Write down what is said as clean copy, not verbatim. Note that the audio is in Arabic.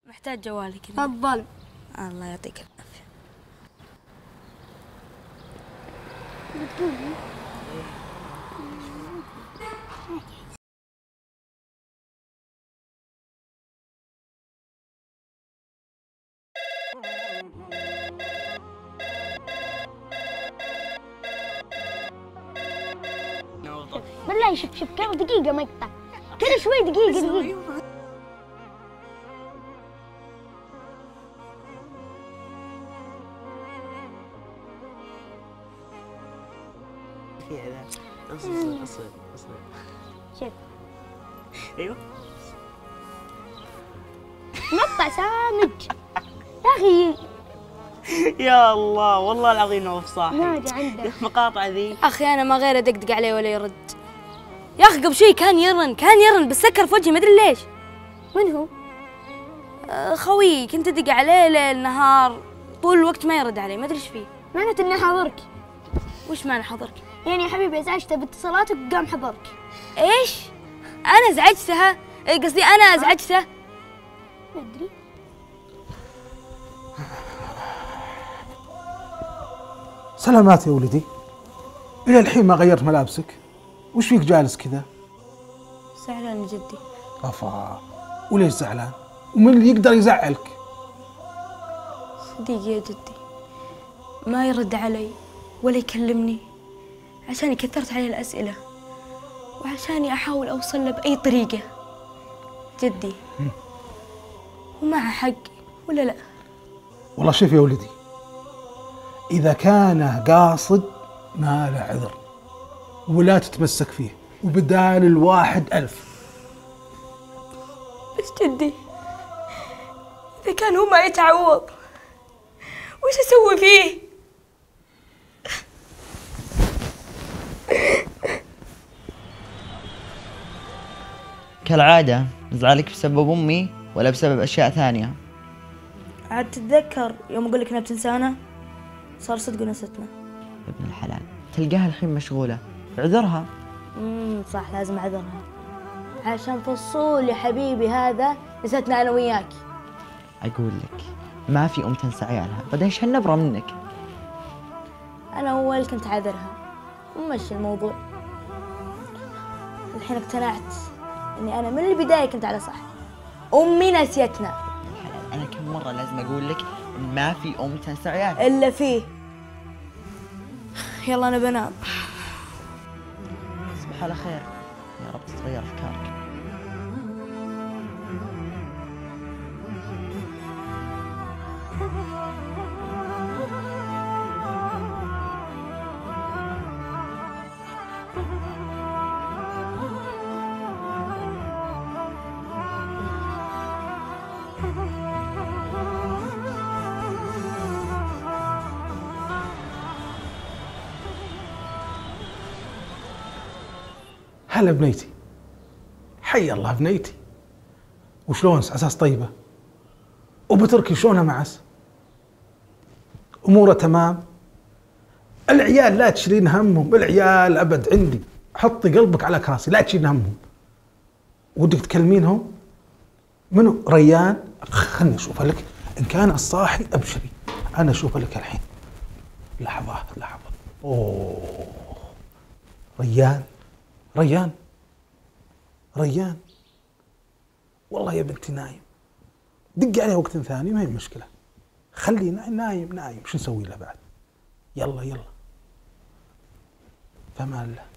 محتاج جوالي كذا. تفضل. الله يعطيك العافية. بالله شوف كم دقيقة ما يقطع، كل شوي دقيقة. اصبر. شوف ايوه مقطع سامج يا اخي. يا الله والله العظيم نواف صاحي. نادي عندك مقاطع ذي. أخي أنا ما غير أدقدق عليه ولا يرد. يا أخي قبل شوي كان يرن بس سكر في وجهي ما أدري ليش. من هو؟ خوي كنت أدق عليه ليل نهار طول الوقت ما يرد علي، ما أدري إيش فيه. معناته إنه حاضرك. وش معنى حضرك؟ يعني يا حبيبي ازعجته باتصالاتك وقام حضرك. إيش؟ أنا أزعجتها؟ قصدي أنا أزعجته؟ ما أدري. سلامات يا ولدي، إلى الحين ما غيرت ملابسك، وش فيك جالس كذا؟ زعلان جدي. أفا، وليش زعلان؟ ومن اللي يقدر يزعلك؟ صديق يا جدي ما يرد علي ولا يكلمني عشاني كثرت عليه الأسئلة وعشاني أحاول أوصل له بأي طريقة. جدي ومعه حق ولا لا؟ والله شوف يا ولدي، إذا كان قاصد ما له عذر ولا تتمسك فيه، وبدال الواحد 1000. بس جدي إذا كان هو ما يتعوض وش أسوي فيه؟ كالعادة نزعلك بسبب أمي ولا بسبب أشياء ثانية؟ عاد تتذكر يوم أقول لك إنها بتنسانا؟ صار صدق ونستنا. يا ابن الحلال تلقاها الحين مشغولة، اعذرها. صح لازم أعذرها عشان فصول يا حبيبي هذا نستنا أنا وياك. أقول لك ما في أم تنسى عيالها، بعدين ايش هالنبرة منك؟ أنا أول كنت أعذرها ومشي الموضوع، الحين اقتنعت إني أنا من البداية كنت على صح. أمي نسيتنا. الحلال أنا كم مرة لازم أقول لك إن ما في أم تنسى عيالها؟ إلا فيه. يلا أنا بنام. تصبح على خير، يا رب تتغير أفكارك. هلا بنيتي، حي الله بنيتي، وشلون عساس طيبة؟ وبتركي شلونها معس؟ أموره تمام؟ العيال لا تشيلين همهم، العيال أبد عندي، حطي قلبك على كراسي لا تشيلين همهم. ودك تكلمينهم؟ منو؟ ريان؟ خلني أشوف لك، إن كان الصاحي أبشري، أنا أشوف لك الحين. لحظة. أوه ريان والله يا بنتي نايم، دق عليه وقت ثاني ما هي مشكلة، خليه نايم شو نسوي له بعد؟ يلا فما الله.